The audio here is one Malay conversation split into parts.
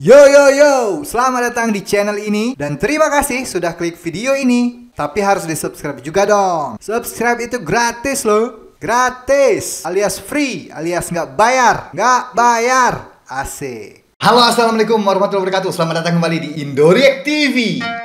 Yo yo yo, selamat datang di channel ini dan terima kasih sudah klik video ini. Tapi harus di subscribe juga dong. Subscribe itu gratis loh, gratis alias free alias nggak bayar, asik. Halo, assalamualaikum warahmatullahi wabarakatuh. Selamat datang kembali di Indoreact TV.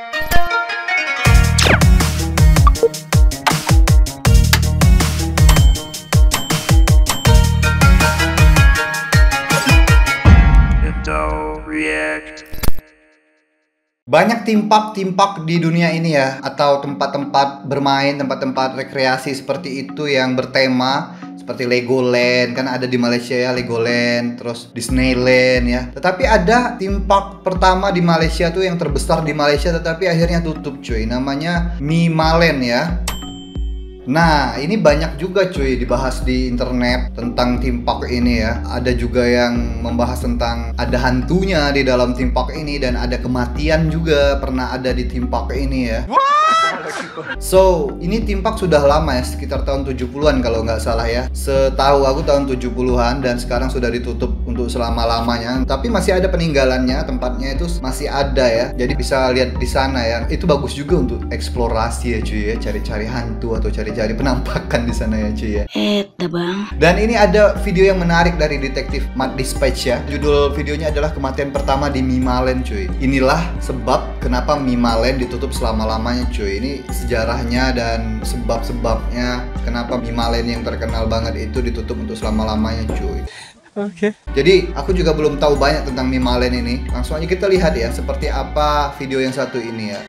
Banyak timpak di dunia ini ya, atau tempat-tempat bermain, tempat-tempat rekreasi seperti itu yang bertema seperti Legoland, kan ada di Malaysia ya Legoland, terus Disneyland ya. Tetapi ada timpak pertama di Malaysia tuh yang terbesar di Malaysia tetapi akhirnya tutup cuy, namanya Mimaland ya. Nah, ini banyak juga cuy dibahas di internet tentang theme park ini ya. Ada juga yang membahas tentang ada hantunya di dalam theme park ini dan ada kematian juga pernah ada di theme park ini ya. So, ini theme park sudah lama ya, sekitar tahun 70-an kalau nggak salah ya. Setahu aku tahun 70-an dan sekarang sudah ditutup untuk selama-lamanya. Tapi masih ada peninggalannya, tempatnya itu masih ada ya. Jadi bisa lihat di sana ya. Itu bagus juga untuk eksplorasi ya cuy ya, cari-cari hantu atau cari penampakan di sana ya cuy ya. Bang. Dan ini ada video yang menarik dari detektif Matt Dispatch ya. Judul videonya adalah kematian pertama di Mimaland cuy. Inilah sebab kenapa Mimaland ditutup selama-lamanya cuy. Ini sejarahnya dan sebab-sebabnya kenapa Mimaland yang terkenal banget itu ditutup untuk selama-lamanya cuy. Oke. Jadi aku juga belum tahu banyak tentang Mimaland ini. Langsung aja kita lihat ya seperti apa video yang satu ini ya.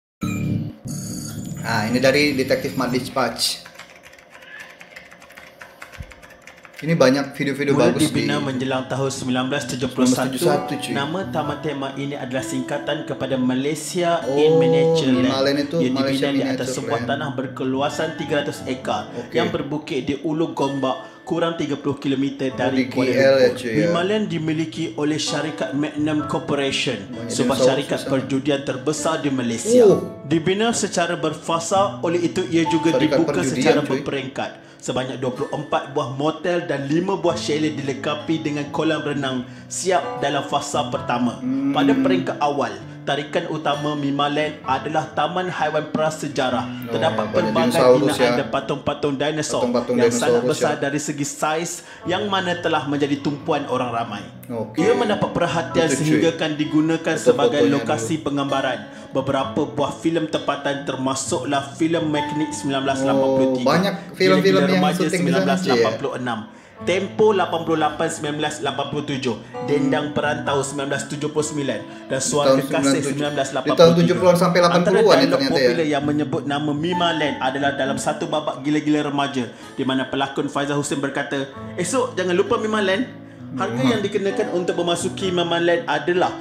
Nah, ini dari detektif Matt Dispatch. Ini banyak video-video bagus dibina menjelang tahun 1971. Nama taman tema ini adalah singkatan kepada Malaysia in Miniature Land. Ia dibina di atas sebuah tanah berkeluasan 300 ekar yang berbukit di Ulu Gombak, kurang 30 km dari Kuala Lumpur. Mimaland dimiliki oleh syarikat Magnum Corporation, sebuah syarikat perjudian terbesar di Malaysia. Dibina secara berfasa, oleh itu ia juga dibuka secara berperingkat. Sebanyak 24 buah motel dan 5 buah chalet dilengkapi dengan kolam renang siap dalam fasa pertama. Pada peringkat awal, tarikan utama Mimaland adalah Taman Haiwan Prasejarah. Terdapat pelbagai binaan dan patung-patung dinosaur yang sangat besar dari segi saiz yang mana telah menjadi tumpuan orang ramai. Ia mendapat perhatian sehingga kan digunakan sebagai lokasi penggambaran beberapa buah filem tempatan termasuklah filem Mekanik 1983. Banyak filem-filem yang syuting di sana ya. Tempo 88 1987, Dendang Perantau 1979 dan Suara Kekasih 1983. Di tahun 70-an sampai 80-an ya ternyata ya. Popular yang menyebut nama Mimaland adalah dalam satu babak Gila-Gila Remaja di mana pelakon Faizal Hussein berkata, "Esok jangan lupa Mimaland." Harga yang dikenakan untuk memasuki Mimaland adalah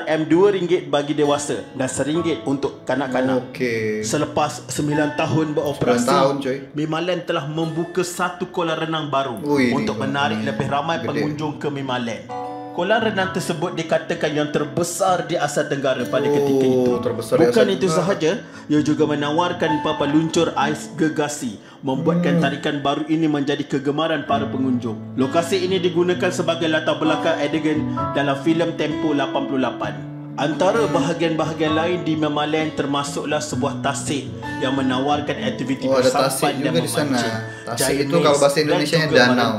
RM2 bagi dewasa dan RM1 untuk kanak-kanak. Selepas 9 tahun beroperasi, Mimaland telah membuka satu kolam renang baru untuk menarik lebih ramai pengunjung ke Mimaland. Kolam renang tersebut dikatakan yang terbesar di Asia Tenggara pada ketika itu. Bukan itu sahaja, ia juga menawarkan papan luncur ais gergasi, membuatkan tarikan baru ini menjadi kegemaran para pengunjung. Lokasi ini digunakan sebagai latar belakang adegan dalam filem Tempo 88. Antara bahagian-bahagian lain di Mimaland termasuklah sebuah tasik yang menawarkan aktiviti bersampan dan memancing. Tasik itu kalau bahasa Indonesia danau.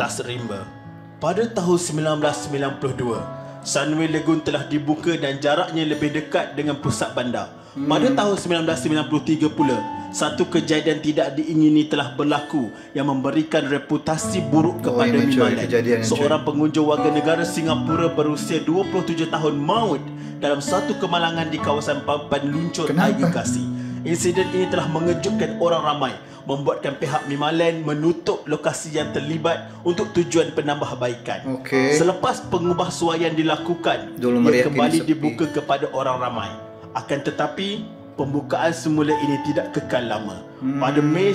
Pada tahun 1992, Sunway Lagoon telah dibuka dan jaraknya lebih dekat dengan pusat bandar. Pada tahun 1993 pula, satu kejadian tidak diingini telah berlaku yang memberikan reputasi buruk kepada Mimaland. Seorang pengunjung warga negara Singapura berusia 27 tahun maut dalam satu kemalangan di kawasan papan luncur air gergasi. Insiden ini telah mengejutkan orang ramai, membuatkan pihak Mimaland menutup lokasi yang terlibat untuk tujuan penambahbaikan. Selepas pengubahsuaian dilakukan, ia kembali dibuka kepada orang ramai. Akan tetapi, pembukaan semula ini tidak kekal lama. Pada Mei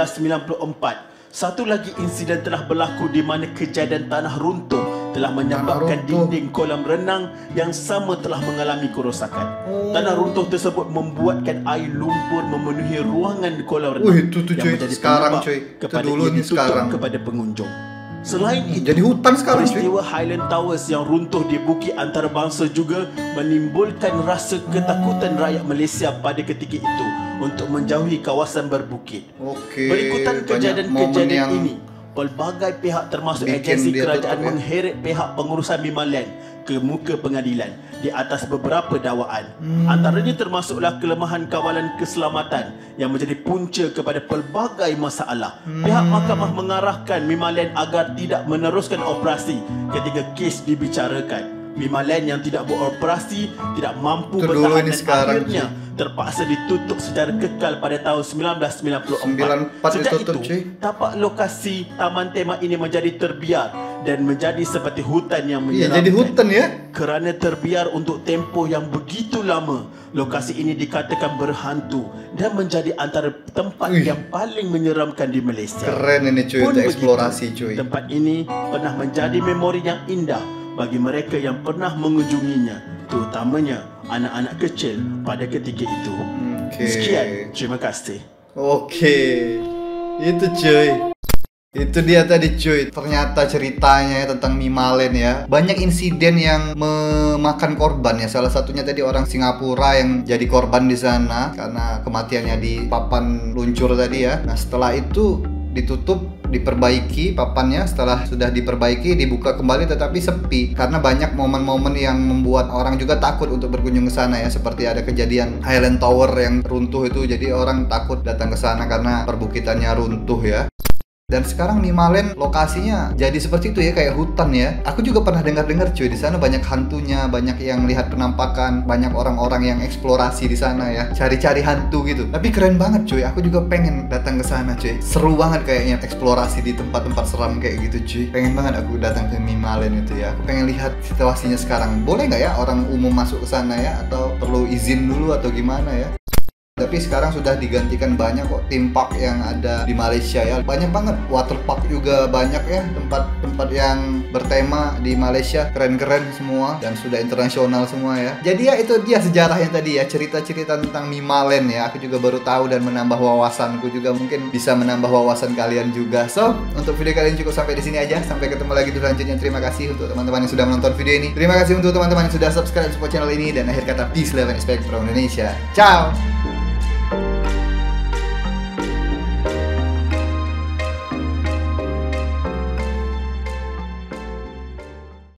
1994, satu lagi insiden telah berlaku di mana kejadian tanah runtuh telah menyebabkan dinding kolam renang yang sama telah mengalami kerosakan. Tanah runtuh tersebut membuatkan air lumpur memenuhi ruangan kolam renang yang menjadi penyebab kepada ia ditutup kepada pengunjung. Selain itu, jadi hutan sekarang. Peristiwa Highland Towers yang runtuh di bukit antarabangsa juga menimbulkan rasa ketakutan rakyat Malaysia pada ketika itu untuk menjauhi kawasan berbukit. Berikutan kejadian-kejadian ini, pelbagai pihak termasuk agensi kerajaan mengheret pihak pengurusan Mimaland ke muka pengadilan di atas beberapa dakwaan. Antaranya termasuklah kelemahan kawalan keselamatan yang menjadi punca kepada pelbagai masalah. Pihak mahkamah mengarahkan Mimaland agar tidak meneruskan operasi ketika kes dibicarakan. Mimaland yang tidak beroperasi tidak mampu bertahan dan akhirnya terpaksa ditutup secara kekal pada tahun 1994. Sejak itu, tapak lokasi taman tema ini menjadi terbiar dan menjadi seperti hutan yang menyeramkan. Jadi hutan ya? Kerana terbiar untuk tempoh yang begitu lama, lokasi ini dikatakan berhantu dan menjadi antara tempat yang paling menyeramkan di Malaysia. Keren ini cuy, untuk eksplorasi cuy. Tempat ini pernah menjadi memori yang indah bagi mereka yang pernah mengunjunginya, terutamanya anak-anak kecil pada ketika itu. Sekian, terima kasih. Itu cuy. Itu dia tadi cuy. Ternyata ceritanya tentang Mimaland ya. Banyak insiden yang memakan korban ya. Salah satunya tadi orang Singapura yang jadi korban di sana karena kematiannya di papan luncur tadi ya. Nah, setelah itu ditutup, diperbaiki papannya. Setelah sudah diperbaiki, dibuka kembali tetapi sepi karena banyak momen-momen yang membuat orang juga takut untuk berkunjung ke sana ya. Seperti ada kejadian Highland Tower yang runtuh itu, jadi orang takut datang ke sana karena perbukitannya runtuh ya. Dan sekarang Mimaland lokasinya jadi seperti itu ya, kayak hutan ya. Aku juga pernah dengar-dengar cuy, di sana banyak hantunya, banyak yang lihat penampakan, banyak orang-orang yang eksplorasi di sana ya, cari-cari hantu gitu. Tapi keren banget cuy, aku juga pengen datang ke sana cuy. Seru banget kayaknya eksplorasi di tempat-tempat seram kayak gitu cuy. Pengen banget aku datang ke Mimaland itu ya. Aku pengen lihat situasinya sekarang. Boleh nggak ya orang umum masuk ke sana ya, atau perlu izin dulu atau gimana ya? Tapi sekarang sudah digantikan banyak kok theme park yang ada di Malaysia ya. Banyak banget, water park juga banyak ya, tempat-tempat yang bertema di Malaysia. Keren-keren semua dan sudah internasional semua ya. Jadi ya itu dia sejarahnya tadi ya, cerita-cerita tentang Mimaland ya. Aku juga baru tahu dan menambah wawasanku juga, mungkin bisa menambah wawasan kalian juga. So, untuk video kali ini cukup sampai di sini aja. Sampai ketemu lagi di selanjutnya. Terima kasih untuk teman-teman yang sudah menonton video ini. Terima kasih untuk teman-teman yang sudah subscribe support channel ini, dan akhir kata peace, love and respect from Indonesia. Ciao.